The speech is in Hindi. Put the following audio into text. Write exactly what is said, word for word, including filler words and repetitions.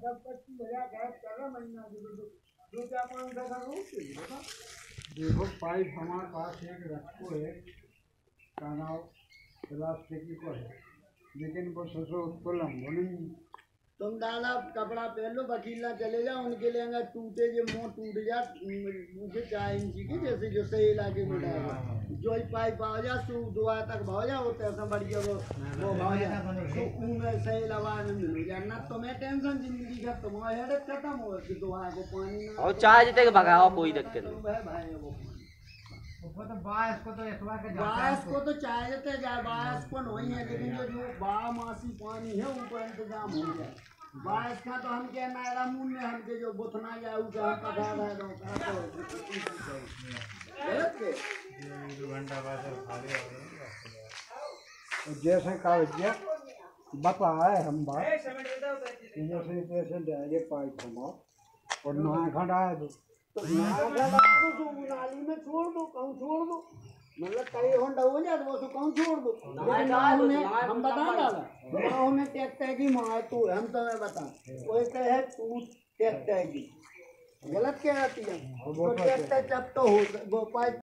देखो पाइप हमारे पास एक रखो है कानाव प्लास्टिक को है, लेकिन वो सोचो उसको लंबो नहीं। तुम दादा कपड़ा पहन लो, वकील ना चले जाओ, उनके लिए अगर टूटे जो मुंह टूट जा मुझे चार इंची की जैसे जो सही इलाके में डालेगा जो पाइप भाव जा सू दुआ तक भाव जा वो तैसा बढ़िया वो वो भाव जा तो उनमें सही लगा में मिल जा ना तुम्हें टेंशन जिंदगी का तुम्हारा हेडेक खत्म हो कि दुआ को पानी ना और चार्ज तक भगाओ कोई दिक्कत नहीं है भाई। वो वो तो बायस को तो एक बार के बायस को तो चाहे देते जाए, बायस को नहीं है, लेकिन जो जो बामासी पानी है ऊपर इंतजाम हो जाए। बायस का तो हम क्या नायरा मुंह में हमके जो बुथना जाए उसका हम पता है तो गलत के दो घंटा बाद जैसे कागज बता है हम बात जैसे जैसे जाएंगे पाइप हम और नहा खड़ा है तो नाली में छोड़ दो, कहूँ छोड़ दो, मतलब कई होंडा हो जाए तो वो तो कहूँ छोड़ दो, लेकिन नाव में हम बता डाला नाव में ट्रैक्टर की मार तू हम तुम्हें बता कोई कहे तू ट्रैक्टर की गलत क्या आती है, तो ट्रैक्टर जब तो हो वो पाइप